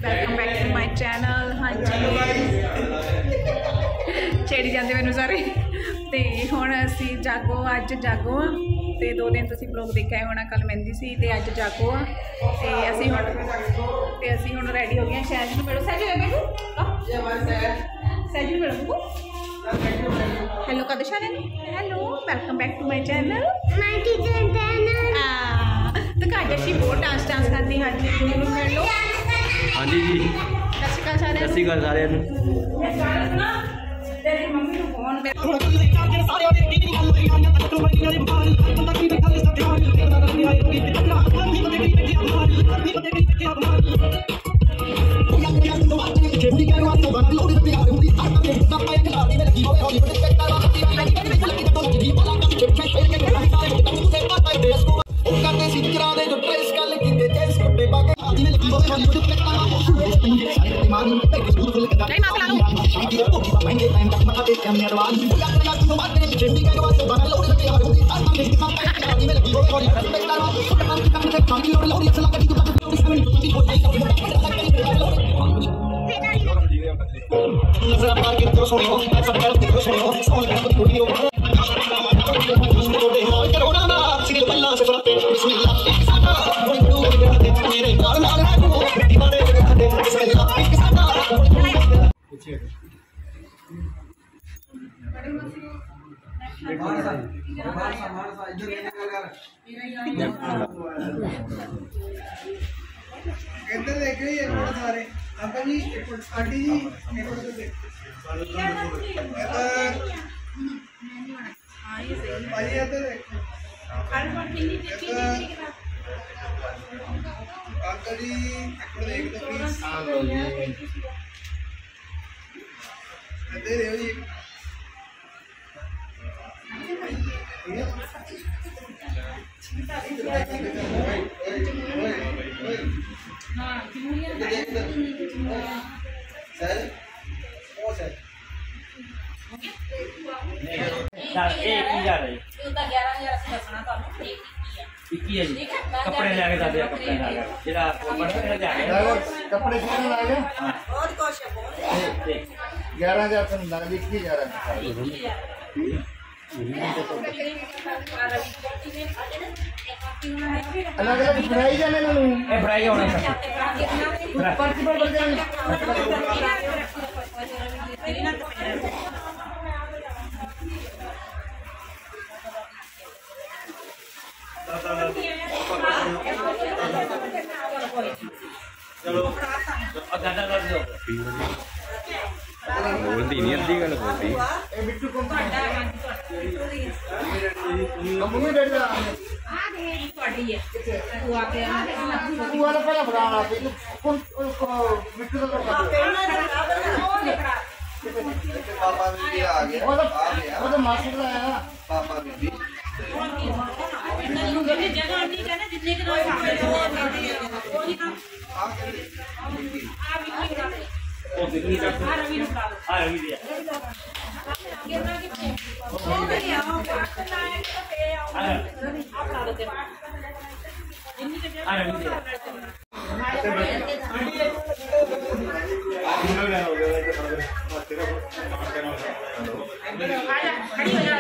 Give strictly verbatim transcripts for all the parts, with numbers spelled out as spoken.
Welcome back to my channel. हाँ जी छेड़ी जाते मैनू सारे। तो हुण असी जागो, अज जागो आ। तो दो दिन तुसीं ब्लॉग देखा होना, कल मेहंदी सी ते अज जागो आ। ते असी हुण ते असी हुण रेडी हो गए। शैज नूं मिलो, सैज सैज नूं मिलो। हेलो कर दो शायद। Hello welcome back to my channel. तो घर अशी बहुत डांस डांस करती। हाँ जी गुनू मिल लो। हाँ जी जी सत श्री अकाल सारे। सत श्री अकाल सारे। मम्मी को फोन इधर देख रही है सारे uncle ji, auntie ji, uncle ji देख दो प्लीज। इधर देखो जी। कपड़े लैके दस कपड़े कपड़े ग्यारह हजार तो लगती इक्की हजार अलग अलग फ्राई जाने फ्राई होना चलो अदा कर दो बोलती नहीं अद्धी गल बोलती बिट्टू को मम्मी बैठ जा। हां दे ਤੁਹਾਡੀ ਹੈ ਤੂੰ ਆ ਕੇ तू वाला पहला बनाना फिर कौन उसको बिट्टू को कर पापा भी आ गया। वो तो आ गया, वो तो मास्टर का है ना पापा भी जगह नहीं कहना जितने के लोग कोई काम आ ओ दिल्ली का आ रवि ने आ रवि दिया हो गया वो पास लाइन पे आओ आप ला देते इन्हीं के आ रवि दिया आजा खड़ी हो जा।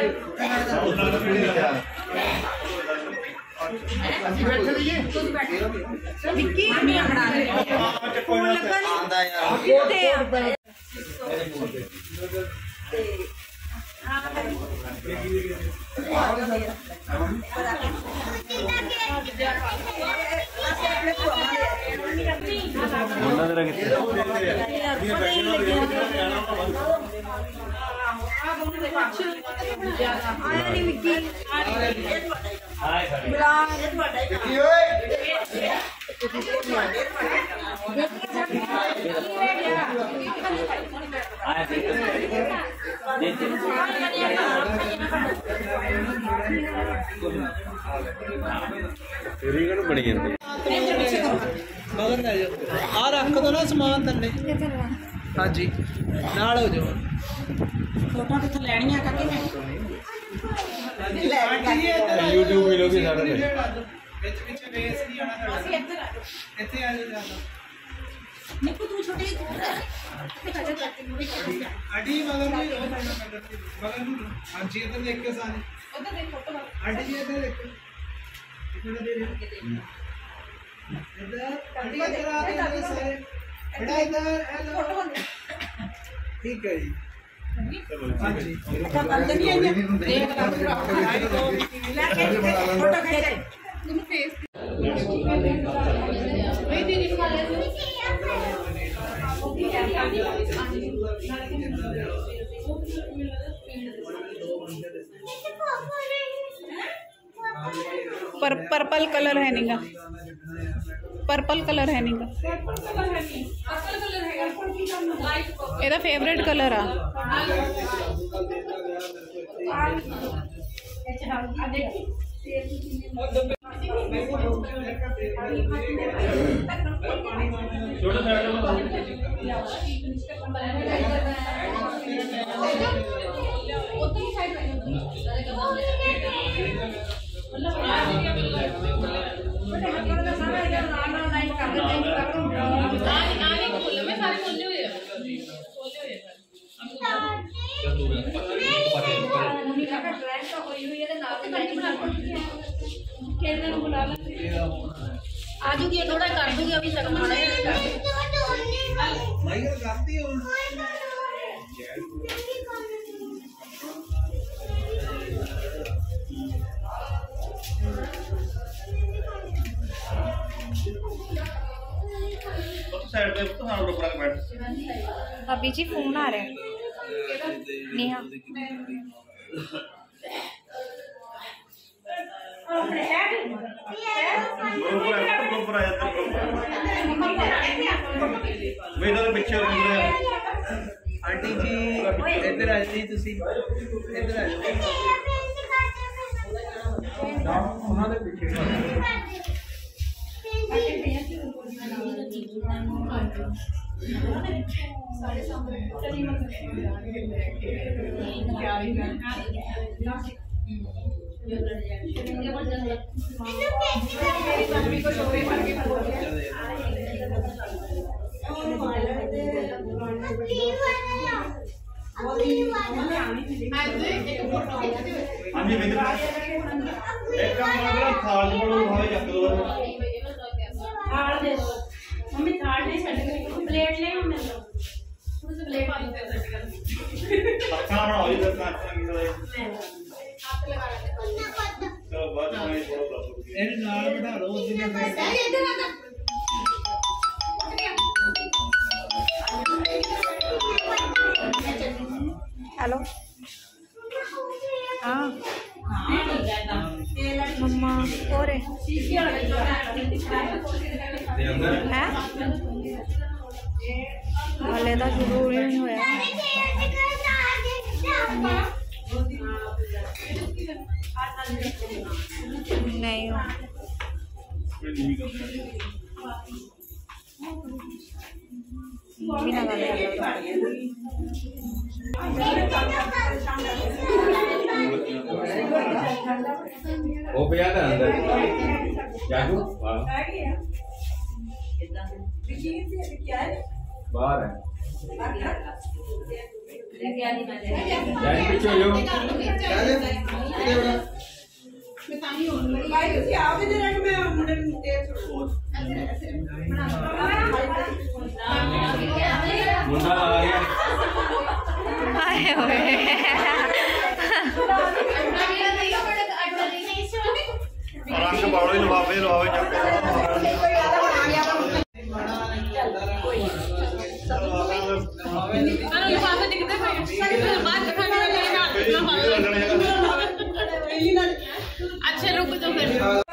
अच्छी बैठ चलिए विक्की नहीं बना रहे फोन लगा नहीं आंदा यार कितने मुन्ना तेरा कितने आया नहीं विक्की हाय खड़ी देखिए ओए आए देते तेरी कण बड़ी है मगर ले जाओ आ रख दो ना सामान थल्ले। हाँ जी नाल हो जाओ। फोटो किथे लेनी है काके यूट्यूब मिलोगी सारा विच विच बेस नहीं आना। ਅਸੀਂ ਇੱਧਰ ਆ ਜਾਓ ਇੱਥੇ ਆ ਜਾਓ। नहीं आंटी मगर नहीं मगर नहीं हाँ जी इधर देख के सारे उधर देख फोटो आंटी जी इधर देखो इधर दे इधर आंटी इधर आ इधर सारे बेटा इधर फोटो ठीक है जी हाँ जी अच्छा बंद नहीं है देख फोटो खींच तुम फेस वही दीदी को ले लो पर पर्पल कलर है नीगा पर्पल कलर है नीगा ਇਹਦਾ ਫੇਵरेट कलर आ आजूगी थोड़ा कर दूंगी अभी तक थोड़ा भाई करती हो साइड पे तो हां ऊपर बैठ अभी जी फोन आ रहा है नेहा ऊपर आया तो मेरा तो पीछे आंटी जी इधर आ जी तुसी इधर आ जाओ ਉਹਨਾਂ ਦੇ ਪਿੱਛੇ सारे सामने चली मत हाँ जी एक काम करो थाल बड़ो भाई जग दो थाल दे दो मम्मी थाल नहीं छड़ के प्लेट ले हम मिल लो थोड़ी सी प्लेट पानी दे सकते हैं खाना बनाओ जी दस मिनट की चलो आप लगा लेते चलो बाद में थोड़ा प्रॉब्लम ਇਹਦੇ ਨਾਲ ਬਿਠਾ ਲਓ ਉਹਦੇ ਨਾਲ हेलो हाँ मम्मा और है हाले तो शुरू नहीं होया नहीं हो बिना गल वो पे आता अंदर जागो बाहर है यानी पीछे हो मुंडा आ गया आए हुए रंग बाड़ो लवावे लवावे जाके लिफाफे दिखते हैं बात दिखाने वाले अच्छा रुक तो फिर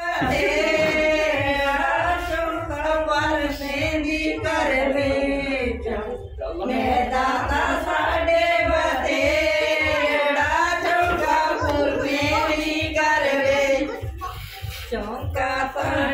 चौका पर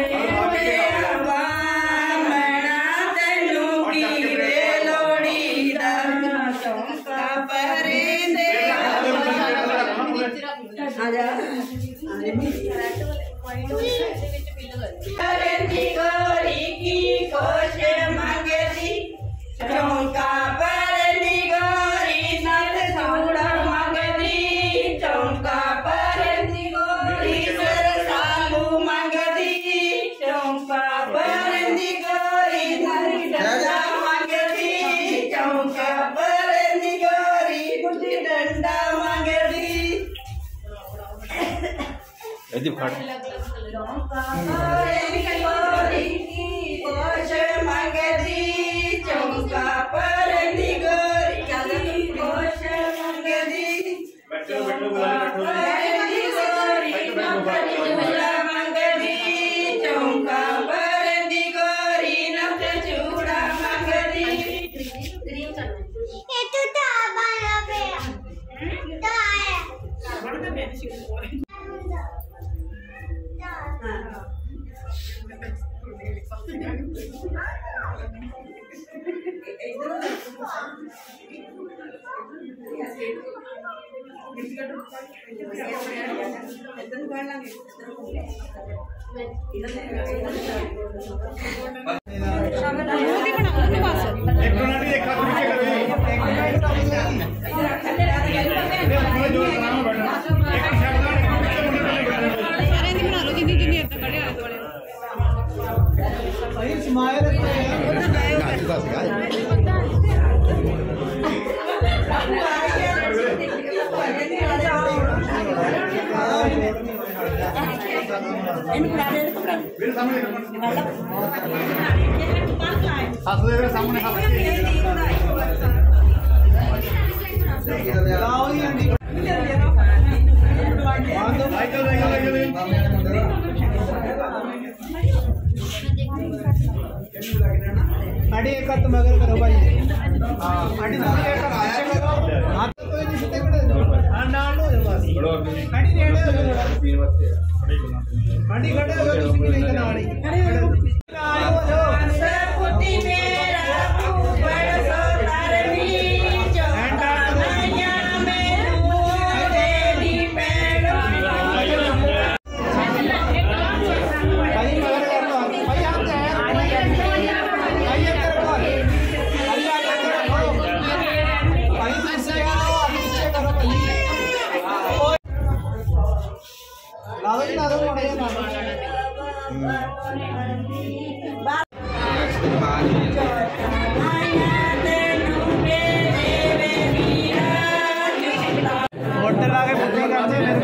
गोरी की कोश मंगली संदीप खड़ बैठो बैठो सामने अड़ी एक हाथ मगर करो भाई हां अड़ी ना एक आया करो हाथ कोई नहीं सीधे खड़े हां डाल लो बस अड़ी नेड़े हो जाओ अड़ी खड़े हो जाओ किसी की नहीं करना अड़ी खड़े हो जाओ सपुती मेरा ऊपर सो तारनी जो मैया में तू तेरी पैरों भाई मगर कर लो भाई आप जा होटल आगे बुद्धि करते मेरे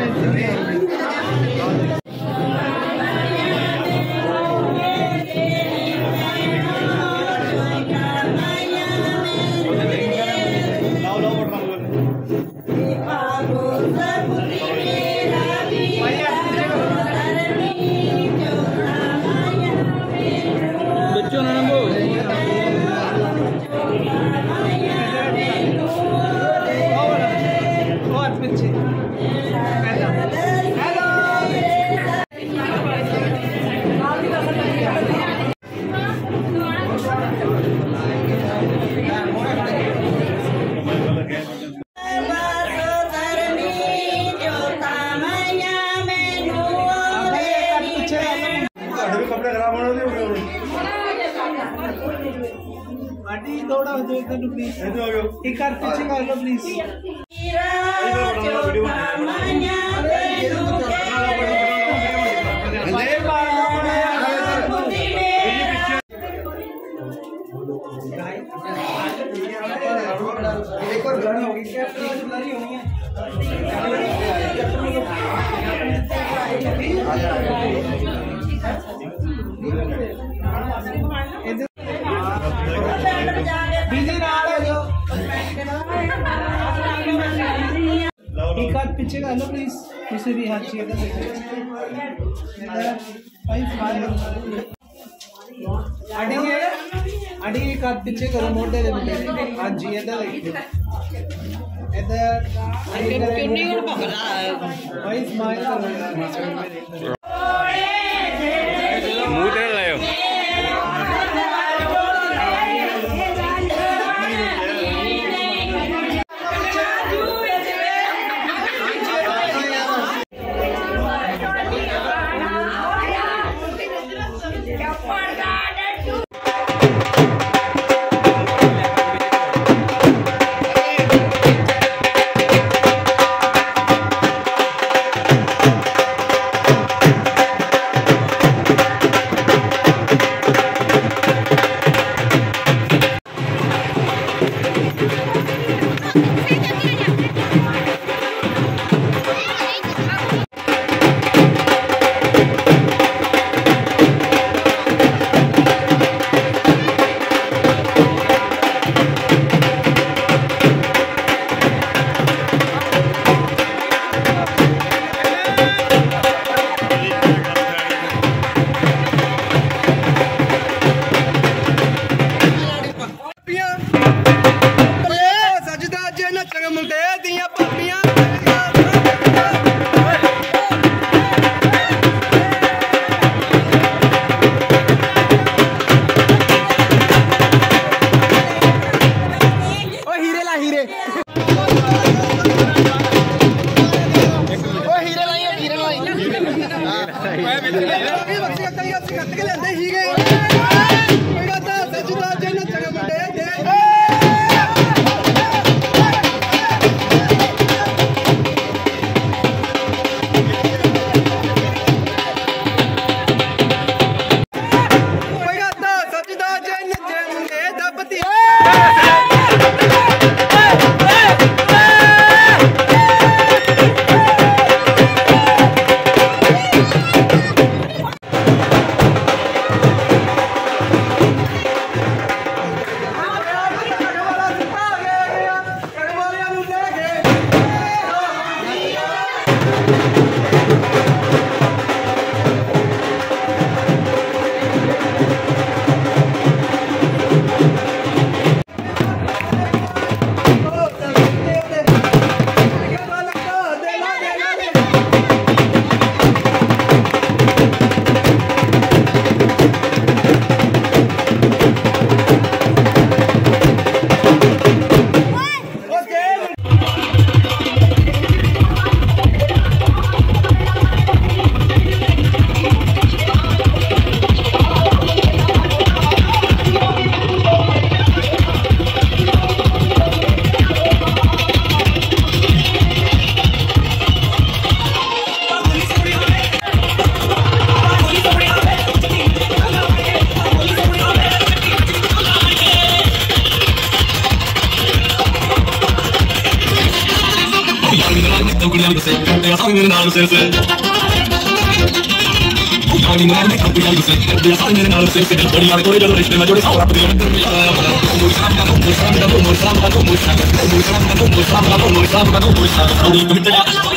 आंटी थोड़ा हो जाए तो प्लीज एक बार पीछे कर लो प्लीज एक और गाड़ी होगी क्या गाड़ी होनी है एक हाथ पीछे का लो प्लीज दूसरी हाथ चाहिए अड़ी अड़ी एक हाथ पीछे करो मोटे दे बेटे हाँ जी इधर इधर भाई स्माइल करो मुंह तेरा लायो तो कुड़ियां भी दसे तेरा सारे मेरे नाल सिर से जानी मैं नहीं कुड़ियां भी दसे तेरा सारे मेरे नाल सिर से बड़ी यार कोई जो रिश्ते में जोड़े सारा अपने अंदर में आया बड़ा मोर शाम का मोर शाम का मोर शाम का मोर शाम का मोर शाम का मोर शाम का मोर शाम का मोर शाम का